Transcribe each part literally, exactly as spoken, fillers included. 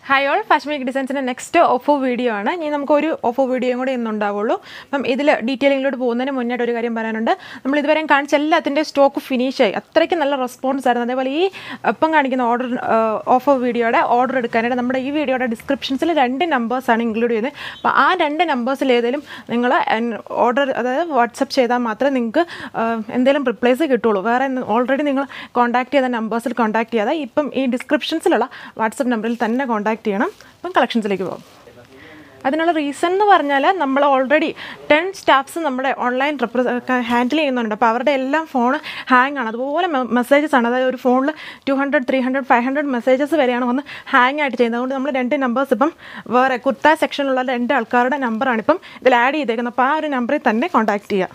Hi all, Fashion Week Designs next offer video ആണ്. ഇനി നമുക്ക് ഒരു offer വീഡിയോയും കൂടി ഇന്ന് ഉണ്ടാവുള്ളൂ. അപ്പം ഇതിൽ ഡീറ്റെയിലിംഗിലോട്ട് പോകുന്നതിന് മുന്നേറ്റ് ഒരു കാര്യം പറയാനുണ്ട്. നമ്മൾ ഇതുവരെ കാണിച്ച എല്ലാത്തിൻ്റെ സ്റ്റോക്ക് ഫിനിഷ് ആയി. അത്രയ്ക്ക് നല്ല റെസ്പോൺസ് ആയിരുന്നു. അതേപോലെ ഈ ഇപ്പം കാണിക്കുന്ന ഓർഡർ ഓഫർ വീഡിയോയുടെ ഓർഡർ എടുക്കാനായിട്ട് നമ്മുടെ ഈ വീഡിയോയുടെ ഡിസ്ക്രിപ്ഷൻസിൽ രണ്ട് നമ്പേഴ്സാണ് ഇൻക്ലൂഡ് ചെയ്യുന്നത്. അപ്പോൾ ആ രണ്ട് നമ്പേഴ്സിൽ ഏതെങ്കിലും നിങ്ങൾ ഓർഡർ അതായത് വാട്സപ്പ് ചെയ്താൽ മാത്രമേ നിങ്ങൾക്ക് എന്തെങ്കിലും റിപ്ലൈസ് കിട്ടുള്ളൂ. വേറെ ഓൾറെഡി നിങ്ങൾ കോൺടാക്ട് ചെയ്ത നമ്പേഴ്സിൽ കോൺടാക്ട് ചെയ്യാതെ ഇപ്പം ഈ ഡിസ്ക്രിപ്ഷൻസിലുള്ള വാട്സപ്പ് നമ്പറിൽ തന്നെ കോൺടാക്ട് ചെയ്യണം. അപ്പം കളക്ഷൻസിലേക്ക് പോകും. അതിനുള്ള റീസൺ എന്ന് പറഞ്ഞാൽ നമ്മൾ ഓൾറെഡി ടെൻ സ്റ്റാഫ്സ് നമ്മുടെ ഓൺലൈൻ റെപ്രസ ഹാൻഡിൽ ചെയ്യുന്നുണ്ട്. അപ്പോൾ അവരുടെ എല്ലാം ഫോൺ ഹാങ് ആണ്. അതുപോലെ മെസ്സേജസ് ആണ്. അതായത് ഒരു ഫോണിൽ two hundred three hundred five hundred messages വരെയാണ് വന്ന് ഹാങ് ആയിട്ട് ചെയ്യുന്നത്. അതുകൊണ്ട് നമ്മൾ രണ്ട് നമ്പേഴ്സ് ഇപ്പം വേറെ കുർത്ത സെക്ഷനിലുള്ള രണ്ട് ആൾക്കാരുടെ നമ്പറാണ് ഇപ്പം ഇതിൽ ആഡ് ചെയ്തേക്കുന്നത്. അപ്പോൾ ആ ഒരു നമ്പറിൽ തന്നെ കോൺടാക്ട് ചെയ്യുക.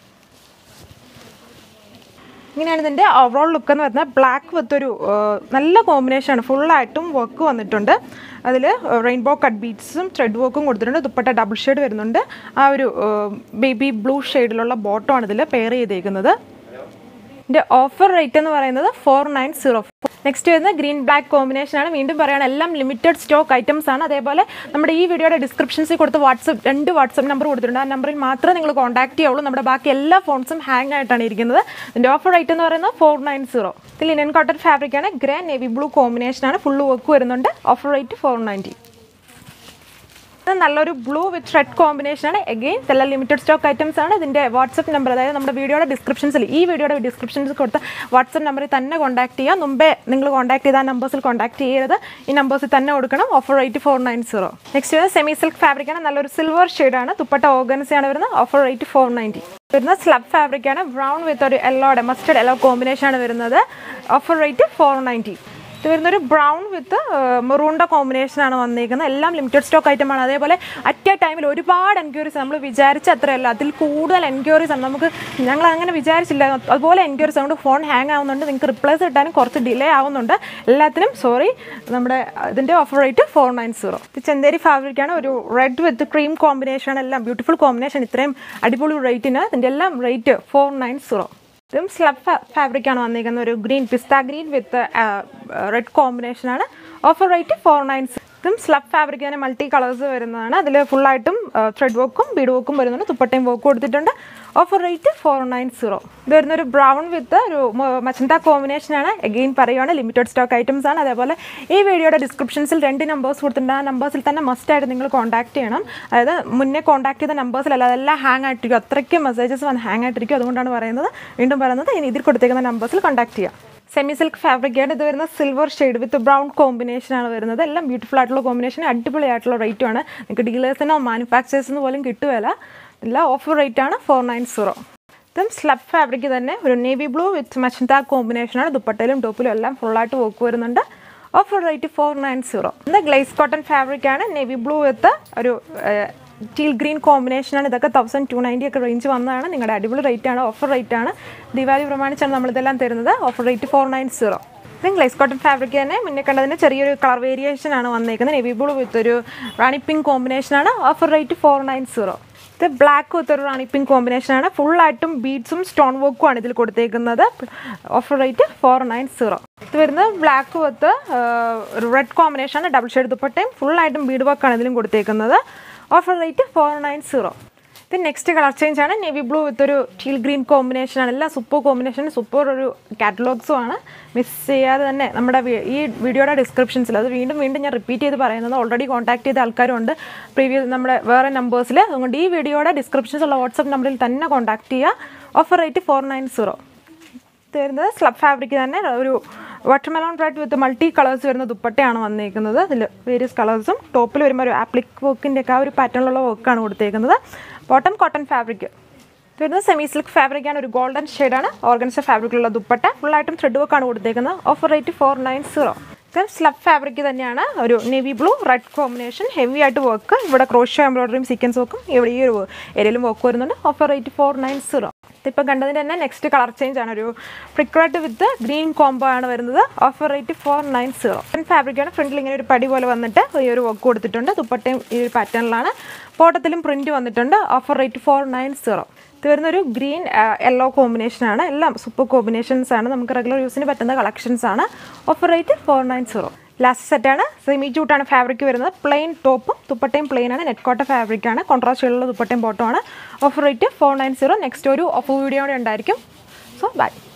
ഇങ്ങനെയാണ് ഇതിൻ്റെ ഓവറോൾ ലുക്ക് എന്ന് പറയുന്നത്. ബ്ലാക്ക് വിത്ത് ഒരു നല്ല കോമ്പിനേഷനാണ്. ഫുള്ളായിട്ടും വർക്ക് വന്നിട്ടുണ്ട്. അതിൽ റെയിൻബോ കട്ട് ബീഡ്സും ത്രെഡ് വർക്കും കൊടുത്തിട്ടുണ്ട്. ദുപ്പട്ട ഡബിൾ ഷെയ്ഡ് വരുന്നുണ്ട്. ആ ഒരു ബേബി ബ്ലൂ ഷെയ്ഡിലുള്ള ബോട്ടമാണ് ഇതിൽ പെയർ ചെയ്തേക്കുന്നത്. ഇതിൻ്റെ ഓഫർ റേറ്റ് എന്ന് പറയുന്നത് ഫോർ നയൻ സീറോ. നെക്സ്റ്റ് വരുന്നത് ഗ്രീൻ ബ്ലാക്ക് കോമ്പിനേഷനാണ്. വീണ്ടും പറയുകയാണ് എല്ലാം ലിമിറ്റഡ് സ്റ്റോക്ക് ഐറ്റംസ് ആണ്. അതേപോലെ നമ്മുടെ ഈ വീഡിയോയുടെ ഡിസ്ക്രിപ്ഷൻസിൽ കൊടുത്ത് വാട്സപ്പ് രണ്ട് വാട്സപ്പ് നമ്പർ കൊടുത്തിട്ടുണ്ട്. ആ നമ്പറിൽ മാത്രമേ നിങ്ങൾ കോൺടാക്ട് ചെയ്യുള്ളൂ. നമ്മുടെ ബാക്കി എല്ലാ ഫോൺസും ഹാങ് ആയിട്ടാണ് ഇരിക്കുന്നത്. ഇതിൻ്റെ ഓഫർ റേറ്റ് എന്ന് പറയുന്നത് ഫോർ നയൻ സീറോ. ഇത് ലിനൻ കോട്ടൺ ഫാബ്രിക്കാണ്. ഗ്രേ നേവി ബ്ലൂ കോമ്പിനേഷനാണ്. ഫുള്ള് വർക്ക് വരുന്നുണ്ട്. Offer rate four ninety. നല്ലൊരു ബ്ലൂ വിത്ത് റെഡ് കോമ്പിനേഷനാണ്. എഗെയിൻ ഇതെല്ലാം ലിമിറ്റഡ് സ്റ്റോക്ക് ഐറ്റംസ് ആണ്. ഇതിൻ്റെ വാട്സപ്പ് നമ്പർ അതായത് നമ്മുടെ വീഡിയോയുടെ ഡിസ്ക്രിപ്ഷൻസിൽ ഈ വീഡിയോയുടെ ഡിസ്ക്രിപ്ഷൻസിൽ കൊടുത്ത വാട്സപ്പ് നമ്പറിൽ തന്നെ കോൺടാക്ട് ചെയ്യുക. മുമ്പേ നിങ്ങൾ കോൺടാക്ട് ചെയ്ത ആ നമ്പേഴ്സിൽ കോൺടാക്ട് ചെയ്യരുത്. ഈ നമ്പേഴ്സിൽ തന്നെ കൊടുക്കണം. Offer rate four nine zero. Next വരുന്നത് സെമി സിൽക്ക് ഫാബ്രിക്കാണ്. നല്ലൊരു സിൽവർ ഷെയ്ഡാണ്. ദുപ്പട്ട ഓർഗൻസയാണ് വരുന്നത്. Offer rate four ninety. വരുന്നത് സ്ലബ് ഫാബ്രിക്കാണ്. ബ്രൗൺ വിത്ത് ഒരു യെല്ലോയുടെ മസ്റ്റർഡ് യെല്ലോ കോമ്പിനേഷനാണ് വരുന്നത്. Offer rate four ninety. ഇത് വരുന്നൊരു ബ്രൗൺ വിത്ത് മെറൂണിൻ്റെ കോമ്പിനേഷനാണ് വന്നിരിക്കുന്നത്. എല്ലാം ലിമിറ്റഡ് സ്റ്റോക്ക് ഐറ്റമാണ്. അതേപോലെ അറ്റ് എ ടൈമിൽ ഒരുപാട് എൻക്വയറീസ് നമ്മൾ വിചാരിച്ച അത്രയല്ല, അതിൽ കൂടുതൽ എൻക്വയറീസ് ആണ്. നമുക്ക് ഞങ്ങൾ അങ്ങനെ വിചാരിച്ചില്ല. അതുപോലെ എൻക്വയറീസ് അതുകൊണ്ട് ഫോൺ ഹാങ് ആവുന്നുണ്ട്. നിങ്ങൾക്ക് റിപ്ലൈസ് കിട്ടാനും കുറച്ച് ഡിലേ ആവുന്നുണ്ട്. എല്ലാത്തിനും സോറി. നമ്മുടെ ഇതിൻ്റെ offer rate four nine zero. ഇത് ചെന്തേരി ഫാബ്രിക്കാണ്. ഒരു റെഡ് വിത്ത് ക്രീം കോമ്പിനേഷൻ. എല്ലാം ബ്യൂട്ടിഫുൾ കോമ്പിനേഷൻ. ഇത്രയും അടിപൊളി റേറ്റിന് ഇതിൻ്റെ എല്ലാം റേറ്റ് ഫോർ നയൻ സീറോ. ഇതും സ്ലബ് ഫാബ്രിക്കാണ് വന്നിരിക്കുന്നത്. ഒരു ഗ്രീൻ പിസ്ത ഗ്രീൻ വിത്ത് റെഡ് കോമ്പിനേഷനാണ്. Offer rate four nine zero. ഇതും സ്ലബ് ഫാബ്രിക് തന്നെ മൾട്ടി കളേഴ്സ് വരുന്നതാണ്. അതിൽ ഫുള്ളായിട്ടും ത്രെഡ് വർക്കും ബീഡ് വർക്കും വരുന്നുണ്ട്. തുപ്പട്ടയും വർക്ക് കൊടുത്തിട്ടുണ്ട്. Offer rate four nine zero. ഇത് വരുന്നൊരു ബ്രൗൺ വിത്ത് ഒരു മച്ചന്ത കോമ്പിനേഷനാണ്. എഗെയിൻ പറയുകയാണ് ലിമിറ്റഡ് സ്റ്റോക്ക് ഐറ്റംസ് ആണ്. അതേപോലെ ഈ വീഡിയോയുടെ ഡിസ്ക്രിപ്ഷൻസിൽ രണ്ട് നമ്പേഴ്സ് കൊടുത്തിട്ടുണ്ട്. ആ നമ്പേഴ്സിൽ തന്നെ മസ്റ്റായിട്ട് നിങ്ങൾ കോൺടാക്ട് ചെയ്യണം. അതായത് മുന്നേ കോൺടാക്ട് ചെയ്ത നമ്പേഴ്സിലല്ല, അതെല്ലാം ഹാങ് ആയിട്ടിരിക്കും. അത്രയ്ക്ക് മെസ്സേജസ് വന്ന് ഹാങ് ആയിട്ടിരിക്കും. അതുകൊണ്ടാണ് പറയുന്നത് വീണ്ടും പറയുന്നത് ഇനി ഇതിൽ കൊടുത്തേക്കുന്ന നമ്പേഴ്സിൽ കോൺടാക്ട് ചെയ്യാം. സെമി സിൽക്ക് ഫാബ്രിക്കാണ്. ഇത് വരുന്ന സിൽവർ ഷെയ്ഡ് വിത്ത് ബ്രൗൺ കോമ്പിനേഷനാണ് വരുന്നത്. എല്ലാം ബ്യൂട്ടിഫുൾ ആയിട്ടുള്ള കോമ്പിനേഷൻ. അടിപൊളിയായിട്ടുള്ള റേറ്റുമാണ്. നിങ്ങൾക്ക് ഡീലേഴ്സിനോ മാനുഫാക്ചേഴ്സിനോ പോലും കിട്ടുകയില്ല. എല്ലാം ഓഫർ റേറ്റ് ആണ് ഫോർ നയൻ സീറോ. ഇതും സ്ലബ് ഫാബ്രിക് തന്നെ ഒരു നേവി ബ്ലൂ വിത്ത് മച്ചന്ത കോമ്പിനേഷനാണ്. ദുപ്പട്ടയിലും ടോപ്പിലും എല്ലാം ഫുള്ളായിട്ട് വർക്ക് വരുന്നുണ്ട്. Offer rate four nine zero. ഇത് ഗ്ലേസ് കോട്ടൺ ഫാബ്രിക്കാണ്. നേവി ബ്ലൂ വിത്ത് ഒരു ടീൽ ഗ്രീൻ കോമ്പിനേഷനാണ്. ഇതൊക്കെ തൗസൻഡ് ടു നയൻറ്റി ഒക്കെ റേഞ്ച് വന്നതാണ്. നിങ്ങളുടെ അടിപൊളി റേറ്റാണ്. ഓഫർ റേറ്റാണ്. ദിവാലി പ്രമാണിച്ചാണ് നമ്മളിതെല്ലാം തരുന്നത്. Offer rate four nine zero. ഇത് ഗ്ലേസ് കോട്ടൺ ഫാബ്രിക് തന്നെ. മുന്നേ കണ്ടതിന് ചെറിയൊരു കളർ വേരിയേഷൻ ആണ് വന്നേക്കുന്നത്. നേവി ബ്ലൂ വിത്ത് ഒരു റാണി പിങ്ക് കോമ്പിനേഷനാണ്. Offer rate four nine zero. ഇത് ബ്ലാക്ക് വിത്ത് ഒരു റാണി പിങ്ക് കോമ്പിനേഷനാണ്. ഫുള്ളായിട്ടും ബീഡ്സും സ്റ്റോൺ വർക്കും ആണ് ഇതിൽ കൊടുത്തേക്കുന്നത്. Offer rate four nine zero. ഇത് വരുന്നത് ബ്ലാക്ക് വിത്ത് റെഡ് കോമ്പിനേഷനാണ്. ഡബിൾ ഷെയ്ഡ് ദുപ്പട്ടയും ഫുള്ളായിട്ടും ബീഡ് വർക്കാണ് ഇതിലും കൊടുത്തേക്കുന്നത്. Offer rate four nine zero. ഇത് നെക്സ്റ്റ് കളർ ചേഞ്ച് ആണ്. നേവി ബ്ലൂ വിത്ത് ഒരു ടീൽ ഗ്രീൻ കോമ്പിനേഷനാണ്. എല്ലാം സൂപ്പർ കോമ്പിനേഷൻ. സൂപ്പർ ഒരു കാറ്റലോഗ്സും ആണ്. മിസ് ചെയ്യാതെ തന്നെ നമ്മുടെ ഈ വീഡിയോയുടെ ഡിസ്ക്രിപ്ഷൻസിൽ അത് വീണ്ടും വീണ്ടും ഞാൻ റിപ്പീറ്റ് ചെയ്ത് പറയുന്നത് ഓൾറെഡി കോൺടാക്ട് ചെയ്ത ആൾക്കാരുണ്ട് പ്രീവിയസ് നമ്മുടെ വേറെ നമ്പേഴ്സിൽ. അതുകൊണ്ട് ഈ വീഡിയോയുടെ ഡിസ്ക്രിപ്ഷൻസുള്ള വാട്സപ്പ് നമ്പറിൽ തന്നെ കോൺടാക്ട് ചെയ്യുക. Offer rate four nine zero. ഇത് വരുന്നത് സ്ലബ് ഫാബ്രിക് തന്നെ ഒരു watermelon red with multi colours വരുന്ന ദുപ്പട്ടയാണ് വന്നിരിക്കുന്നത്. അതിൽ വേരിയസ് കളേഴ്സും ടോപ്പിൽ വരുമ്പോൾ ഒരു ആപ്ലിക് വർക്കിൻ്റെ ഒക്കെ ആ ഒരു പാറ്റേണിലുള്ള വർക്കാണ് കൊടുത്തേക്കുന്നത്. Bottom cotton fabric. ഇത് വരുന്നത് സെമി സിൽക്ക് ഫാബ്രിക്കാണ്. ഒരു ഗോൾഡൻ ഷെയ്ഡാണ്. ഓർഗൻസ ഫാബ്രിക്കിലുള്ള ദുപ്പട്ട ഫുള്ളായിട്ടും ത്രെഡ് വർക്കാണ് കൊടുത്തേക്കുന്നത്. Offer rate four nine zero. ഇത് സ്ലബ് ഫാബ്രിക് തന്നെയാണ്. ഒരു navy blue red combination. Heavy ആയിട്ട് വർക്ക്. ഇവിടെ ക്രോഷ്യോ എംബ്രോയിഡറിയും സീക്വൻസ് വർക്കും ഇവിടെ ഈ ഒരു ഏരിയയിലും വർക്ക് വരുന്നുണ്ട്. Offer rate four nine zero. ഇതിപ്പോൾ കണ്ടതിൻ്റെ തന്നെ നെക്സ്റ്റ് കളർ ചേഞ്ച് ആണ്. ഒരു പ്രിക്രട്ട് വിത്ത് ഗ്രീൻ കോംബോ ആണ് വരുന്നത്. Offer rate four nine zero. ഫാബ്രിക്കാണ്. ഫ്രണ്ടിൽ ഇങ്ങനെ ഒരു പടി പോലെ വന്നിട്ട് ഈ ഒരു വർക്ക് കൊടുത്തിട്ടുണ്ട്. ദുപ്പട്ടയും ഈ ഒരു പാറ്റേണിലാണ്. ബോട്ടത്തിലും പ്രിൻറ്റ് വന്നിട്ടുണ്ട്. Offer rate four nine zero. ഇത് വരുന്നൊരു ഗ്രീൻ യെല്ലോ കോമ്പിനേഷനാണ്. എല്ലാം സൂപ്പർ കോമ്പിനേഷൻസ് ആണ്. നമുക്ക് റെഗുലർ യൂസിന് പറ്റുന്ന കളക്ഷൻസ് ആണ്. Offer rate four nine zero. Last സെറ്റാണ്. സെമി ജൂട്ടാണ് ഫാബ്രിക് വരുന്നത്. പ്ലെയിൻ ടോപ്പും ദുപ്പട്ടയും പ്ലെയിൻ ആണ്. നെറ്റ് കോട്ട ഫാബ്രിക്കാണ്. കോൺട്രാസ്റ്റ് ഷെയ്ഡിലുള്ള ദുപ്പട്ടയും ബോട്ടമാണ്. Offer rate four nine zero. Next ഒരു ഓഫർ വീഡിയോ കൂടെ ഉണ്ടായിരിക്കും. So by.